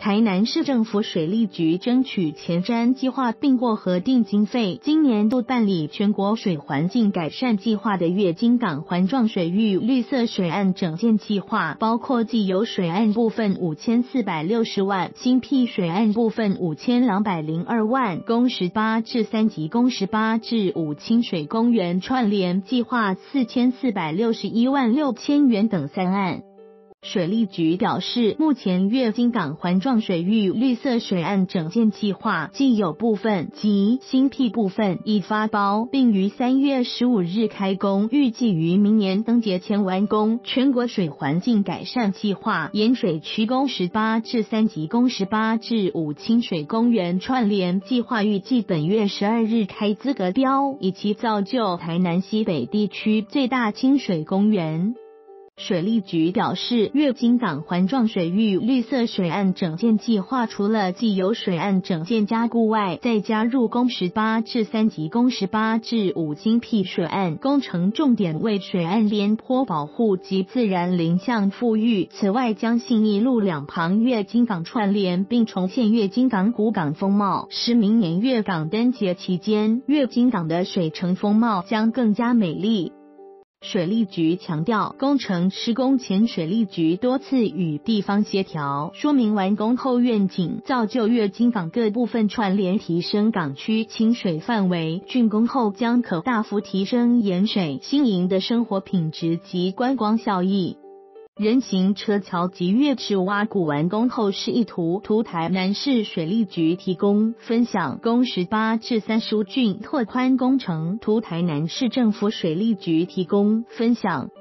台南市政府水利局争取前瞻计划并获核定经费，今年度办理全国水环境改善计划的月经港环状水域绿色水岸整建计划，包括既有水岸部分5460万，新辟水岸部分5202万，供18至3级供18至5清水公园串联计划4461万6千元等3案。水利局表示，目前月经港环状水域绿色水岸整建计划既有部分及新辟部分已发包，并于3月15日开工，预计于明年灯节前完工。全国水环境改善计划盐水区供18至3级供18至5清水公园串联计划预计本月12日开资格标，以期造就台南西北地区最大清水公园。水利局表示，月经港环状水域绿色水岸整建计划除了既有水岸整建加固外，再加入供18至3级供18至5清辟水岸，工程重点为水岸边坡保护及自然林相复育。此外，将信义路两旁月经港串联，并重现月经港古港风貌，使明年月港灯节期间月经港的水城风貌将更加美丽。水利局强调，工程施工前水利局多次与地方协调，说明完工后愿景，造就月经港各部分串联，提升港区清水范围。竣工后将可大幅提升盐水新营的生活品质及观光效益。人行车桥及月池挖谷完工后示意图，台南市水利局提供分享，供18至35郡拓宽工程，台南市政府水利局提供分享。